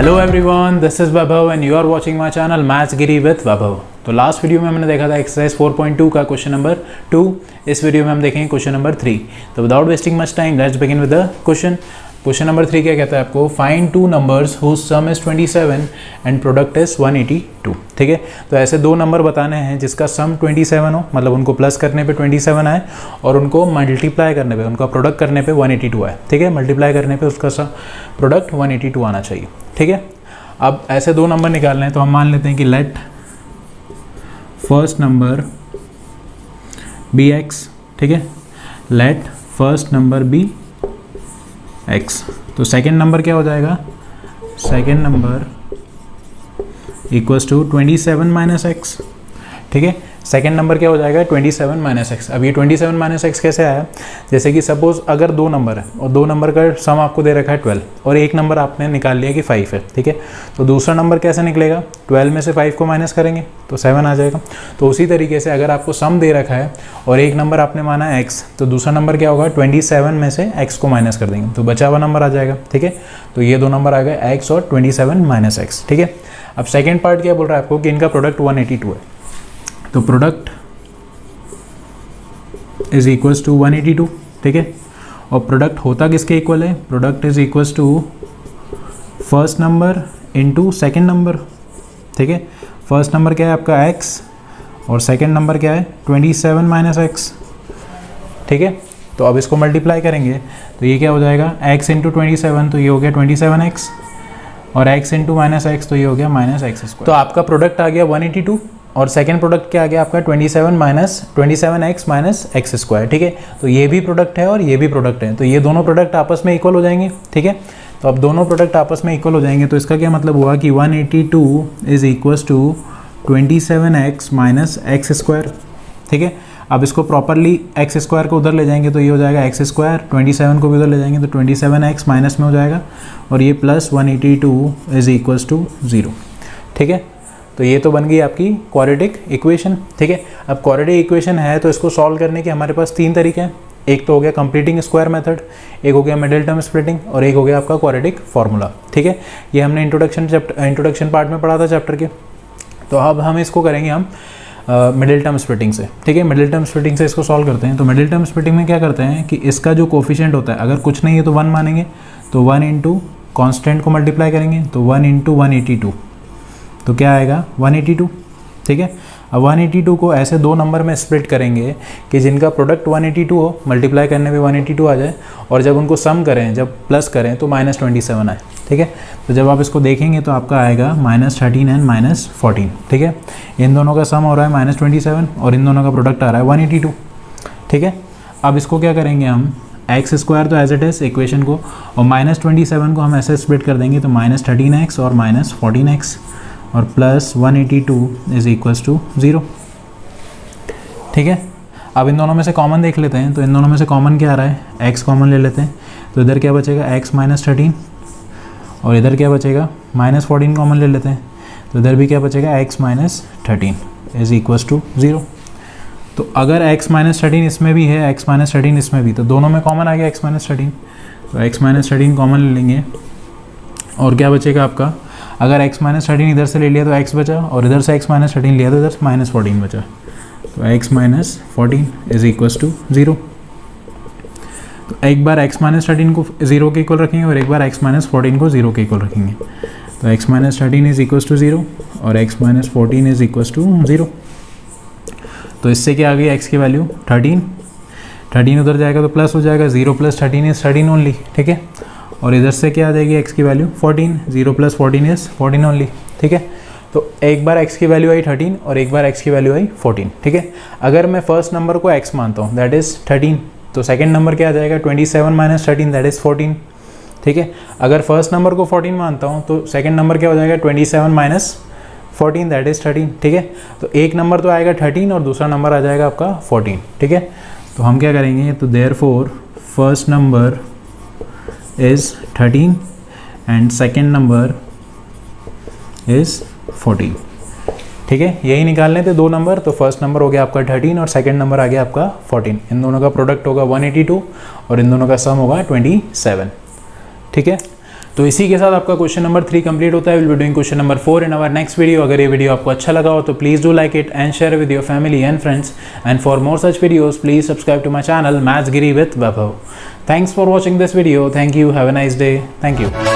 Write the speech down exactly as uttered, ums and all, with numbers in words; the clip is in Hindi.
Hello everyone, this is Vaibhav and you are watching my channel maths Giri with Vaibhav. तो लास्ट वीडियो में हमने देखा था एक्सरसाइज फोर पॉइंट टू का क्वेश्चन नंबर टू। इस वीडियो में हम देखेंगे क्वेश्चन नंबर थ्री। तो without wasting much time let's begin with the question. Question number three क्या कहता है आपको, find two numbers whose sum is twenty seven and product is one eighty two. ठीक है, तो ऐसे दो नंबर बताने हैं जिसका सम ट्वेंटी सेवन हो, मतलब उनको प्लस करने पे ट्वेंटी सेवन आए और उनको मल्टीप्लाई करने पे, उनका प्रोडक्ट करने पे वन एटी टू आए। ठीक है, मल्टीप्लाई करने पे उसका sum product one eighty two आना चाहिए। ठीक है, अब ऐसे दो नंबर निकालने हैं तो हम मान लेते हैं कि let first number be x. ठीक है, let first number be x. तो सेकेंड नंबर क्या हो जाएगा, second number equals to twenty seven minus x. ठीक है, सेकेंड नंबर क्या हो जाएगा, ट्वेंटी सेवन माइनस एक्स। अब ये ट्वेंटी सेवन माइनस एक्स कैसे आया, जैसे कि सपोज अगर दो नंबर है और दो नंबर का सम आपको दे रखा है ट्वेल्व और एक नंबर आपने निकाल लिया कि फाइव है। ठीक है, तो दूसरा नंबर कैसे निकलेगा, ट्वेल्व में से फाइव को माइनस करेंगे तो सेवन आ जाएगा। तो उसी तरीके से अगर आपको सम दे रखा है और एक नंबर आपने माना है एक्स, तो दूसरा नंबर क्या होगा, ट्वेंटी सेवन में से एक्स को माइनस कर देंगे तो बचा हुआ नंबर आ जाएगा। ठीक है, तो ये दो नंबर आ गए एक्स और ट्वेंटी सेवन माइनस एक्स। ठीक है, अब सेकेंड पार्ट क्या बोल रहा है आपको कि इनका प्रोडक्ट वन एटी टू है, तो product is equals to one eighty two. ठीक है, और प्रोडक्ट होता किसके इक्वल है, product is equals to first number into second number. ठीक है, फर्स्ट नंबर क्या है आपका x और सेकंड नंबर क्या है ट्वेंटी सेवन माइनस एक्स। ठीक है, तो अब इसको मल्टीप्लाई करेंगे तो ये क्या हो जाएगा, x इंटू ट्वेंटी सेवन तो ये हो गया ट्वेंटी सेवन एक्स और x इंटू माइनस एक्स तो ये हो गया माइनस एक्स स्क्वायर। तो आपका प्रोडक्ट आ गया वन एटी टू और सेकंड प्रोडक्ट क्या आ गया आपका twenty seven minus twenty seven x minus x square. ठीक है, तो ये भी प्रोडक्ट है और ये भी प्रोडक्ट है, तो ये दोनों प्रोडक्ट आपस में इक्वल हो जाएंगे। ठीक है, तो अब दोनों प्रोडक्ट आपस में इक्वल हो जाएंगे तो इसका क्या मतलब हुआ कि one eighty two is equals to twenty seven x minus x square. ठीक है, अब इसको प्रॉपरली एक्स स्क्वायर को उधर ले जाएंगे तो ये हो जाएगा एक्स स्क्वायर, ट्वेंटी सेवन को भी उधर ले जाएंगे तो ट्वेंटी सेवन एक्स माइनस में हो जाएगा और ये plus one eighty two is equals to zero. ठीक है, तो ये तो बन गई आपकी क्वाड्रेटिक इक्वेशन। ठीक है, अब क्वाड्रेटिक इक्वेशन है तो इसको सॉल्व करने के हमारे पास तीन तरीके हैं। एक तो हो गया कंप्लीटिंग स्क्वायर मेथड, एक हो गया मिडिल टर्म स्प्लिटिंग और एक हो गया आपका क्वाड्रेटिक फार्मूला। ठीक है, ये हमने इंट्रोडक्शन चैप्टर इंट्रोडक्शन पार्ट में पढ़ा था चैप्टर के। तो अब हम इसको करेंगे हम मिडिल टर्म स्प्लिटिंग से। ठीक है, मिडिल टर्म स्प्लिटिंग से इसको सॉल्व करते हैं। तो मिडिल टर्म स्प्लिटिंग में क्या करते हैं कि इसका जो कोफिशिएंट होता है, अगर कुछ नहीं है तो वन मानेंगे, तो वन इंटू कॉन्स्टेंट को मल्टीप्लाई करेंगे तो one into one eighty two, तो क्या आएगा वन एटी टू। ठीक है, अब वन एटी टू को ऐसे दो नंबर में स्प्लिट करेंगे कि जिनका प्रोडक्ट वन एटी टू हो, मल्टीप्लाई करने पे वन एटी टू आ जाए और जब उनको सम करें, जब प्लस करें तो माइनस ट्वेंटी सेवन आए। ठीक है, तो जब आप इसको देखेंगे तो आपका आएगा minus thirteen and minus fourteen. ठीक है, इन दोनों का सम हो रहा है माइनस ट्वेंटी सेवन और इन दोनों का प्रोडक्ट आ रहा है वन एटी टू। ठीक है, अब इसको क्या करेंगे हम, एक्स स्क्वायर तो एज इट इज इक्वेशन को और माइनस ट्वेंटी सेवन को हम ऐसे स्प्लिट कर देंगे तो माइनस थर्टीन एक्स और माइनस फोर्टीन एक्स और plus one eighty two is equals to zero. ठीक है, अब इन दोनों में से कॉमन देख लेते हैं। तो इन दोनों में से कॉमन क्या आ रहा है, x कॉमन ले लेते हैं तो इधर क्या बचेगा x माइनस थर्टीन और इधर क्या बचेगा माइनस फोर्टीन कॉमन ले लेते हैं तो इधर भी क्या बचेगा x minus thirteen is equals to zero. तो अगर x माइनस थर्टीन इसमें भी है, x माइनस थर्टीन इसमें भी, तो दोनों में कॉमन आ गया x माइनस थर्टीन, तो x माइनस थर्टीन कॉमन ले लेंगे और क्या बचेगा आपका, अगर x माइनस थर्टीन इधर से ले लिया तो x बचा और इधर से x माइनस थर्टीन लिया तो इधर से माइनस फोर्टीन बचा, तो x minus fourteen is equals to zero. तो एक बार x माइनस थर्टीन को ज़ीरो के इक्वल रखेंगे और एक बार x माइनस फोर्टीन को ज़ीरो के इक्वल रखेंगे, तो x minus thirteen is equals to zero और x minus fourteen is equals to zero. तो इससे क्या आ गई x की वैल्यू थर्टीन, थर्टीन उधर जाएगा तो प्लस हो जाएगा, zero plus thirteen is thirteen only. ठीक है, और इधर से क्या आ जाएगी x की value fourteen, zero plus fourteen is fourteen only. ठीक है, तो एक बार x की वैल्यू आई थर्टीन और एक बार x की वैल्यू आई फोर्टीन। ठीक है, अगर मैं फर्स्ट नंबर को x मानता हूँ दैट इज़ थर्टीन, तो सेकंड नंबर क्या आ जाएगा twenty seven minus thirteen that is fourteen. ठीक है, अगर फर्स्ट नंबर को फोर्टीन मानता हूँ तो सेकंड नंबर क्या हो जाएगा twenty seven minus fourteen that is thirteen. ठीक है, तो एक नंबर तो आएगा थर्टीन और दूसरा नंबर आ जाएगा आपका फोर्टीन। ठीक है, तो हम क्या करेंगे, तो therefore first number is thirteen and second number is fourteen. ठीक है, यही निकालने थे दो नंबर, तो फर्स्ट नंबर हो गया आपका थर्टीन और सेकंड नंबर आ गया आपका फोर्टीन। इन दोनों का प्रोडक्ट होगा वन एटी टू और इन दोनों का सम होगा ट्वेंटी सेवन। ठीक है, तो इसी के साथ आपका क्वेश्चन नंबर थ्री कंप्लीट होता है। Will be doing question number four in our next video. अगर ये वीडियो आपको अच्छा लगा हो तो please do like it and share with your family and friends, and for more such videos please subscribe to my channel maths गिरी विद Vaibhav. Thanks for watching this video. Thank you. Have a nice day. Thank you.